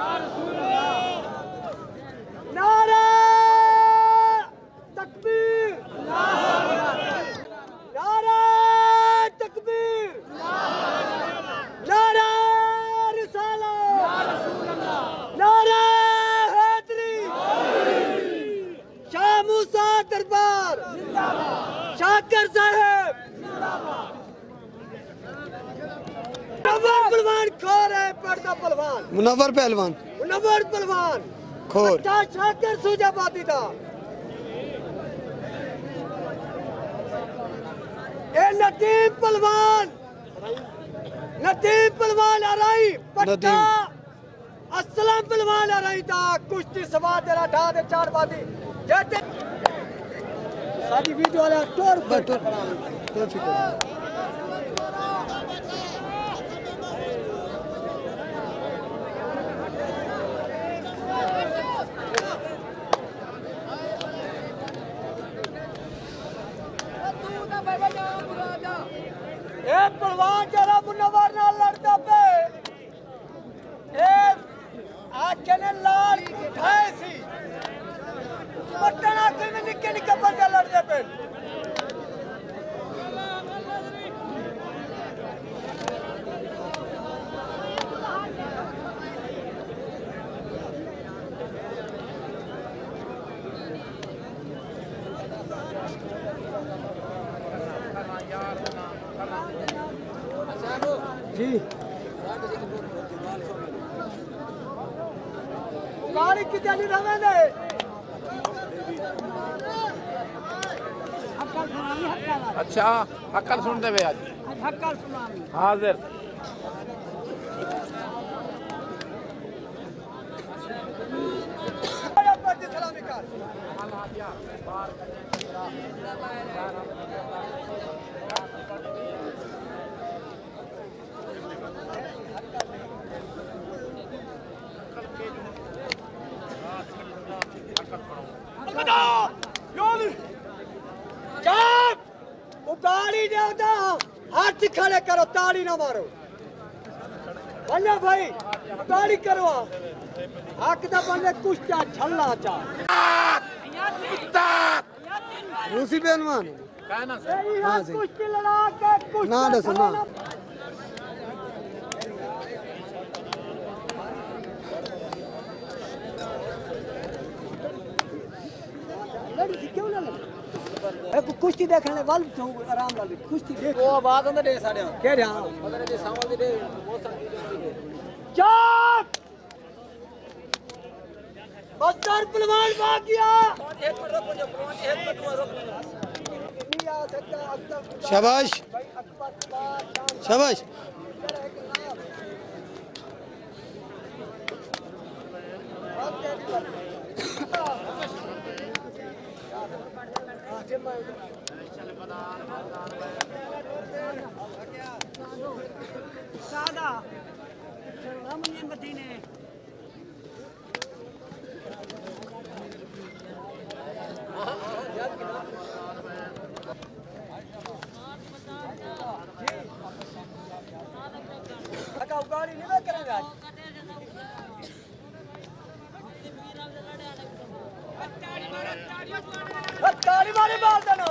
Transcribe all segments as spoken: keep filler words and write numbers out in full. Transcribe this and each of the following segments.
नारा तकबीर, नारा तकबीर, नारा रिसालत, नारा हैदरी, शाह मूसा दरबार, शाकिर साहब, मुनव्वर पहलवान खोर है, पड़ता पहलवान, मुनव्वर पहलवान, मुनव्वर पहलवान खोर, शाकिर सूजाबादी था। ए नदीम पहलवान, नदीम पहलवान अराई पट्टा, असलम पहलवान अराई था। कुश्ती सवा तेरा ढा दे चार बादी जैसे सारी वीडियो वाला टोर पर टोर तो फिकर ए पहलवान जरा मुनव्वर नाल लड़दा पे ए आखे ने लाल उठाए सी पटना कोई में निक्के निक्के बंदे लड़दे पे जी गाड़ी की चली रहे ने अच्छा हक्कल सुन दे आज हक्कल सुनामी हाजिर सलामी कर ताली देवता हाथ खड़े करो, ताली ना मारो भैया भाई, ताली करो हक दा बंदे कुश्ता छल्ला चा रूसी पहलवान कहना हां जी कुश्ती लड़ा के कुश्ता ना दस ना लड़ी क्यों ना लड़ी एक कुश्ती देखने वाल तो आराम वाली कुश्ती देख वो बात अंदर दे साडे कह रहा मगर जे सावल दे बहुत सारी चाप बस्तर पहलवान भाग गया एक मिनट रुको जो एक मिनट रुको शाबाश शाबाश सादा रामन मदीने अका गाड़ी नहीं करेंगे आज ताली मारी मार देना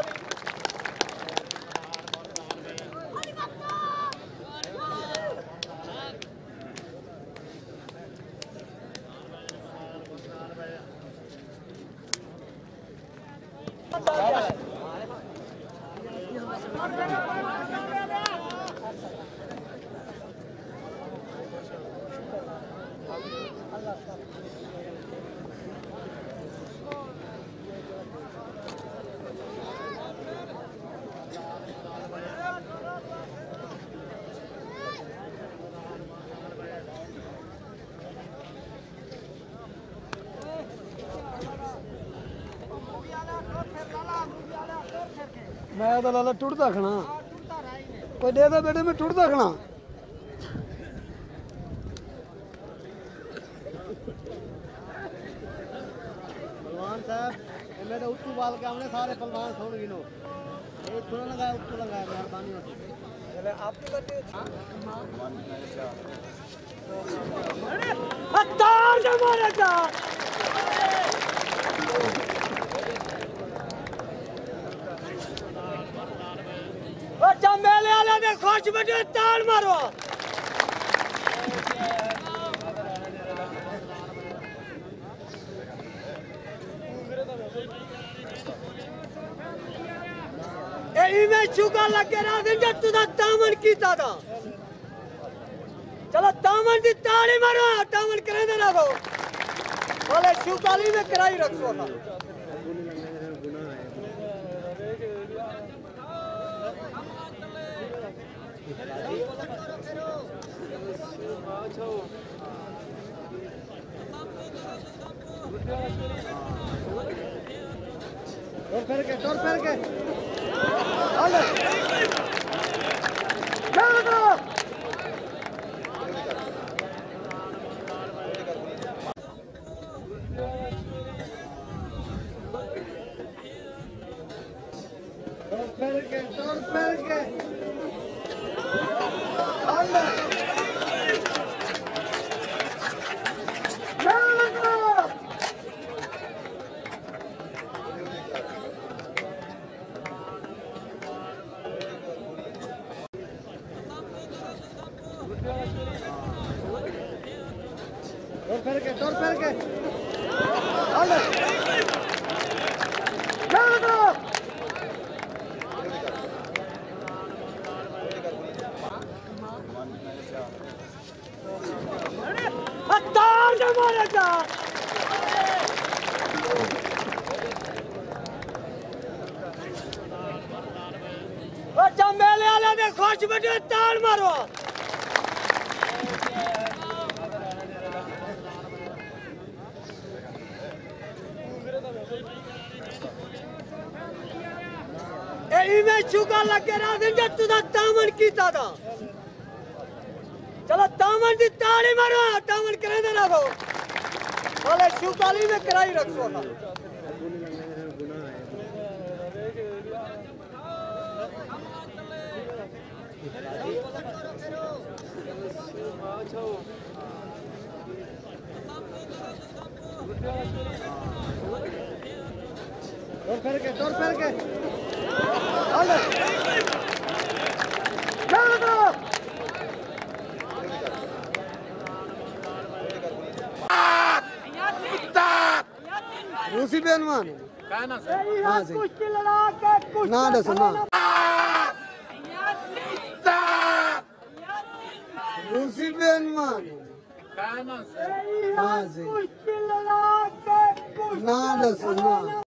मैं तो लाला टुटदा खना कोई दे दे बेटे मैं टुटदा खना पहलवान साहब मेरे उत्तू बाल के हमने सारे पहलवान छोड़ गिनो एक थोड़ा लगाया उत्तू लगाया मेहरबानी होती चले आपकी बात जा अच्छा मेले वाले ने खुश बैठे ताल मारो में चुका लगे रहा जब तुझा दामन कीता था चलो दामन की ताली मारो दामन करे देना दो बोले चुकाली में कराई रखो था और फिर के और फिर के Alter! Canada! और फिर के और फिर के Alter! Canada! और फिर के और फिर के Alter! Canada! हत्तार ने मारा था अच्छा मेले वाले ने खुश बैठे ताल मारो में चुका लगे रहा जब तुझा दामन कीता था चलो दामन की ताली मारो दामन करे देना दो बोले चुकाली में कराई रखो था और फिर के और फिर के Alter! Canada! रूसी पहलवान काय ना सर हाँ जी कुश्ती लड़ा के कुश्ती ना दसो ना रूसी पहलवान काय ना सर हाँ जी कुश्ती लड़ा के कुश्ती ना दसो ना